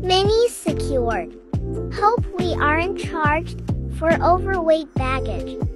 Mini secured. Hope we aren't charged for overweight baggage.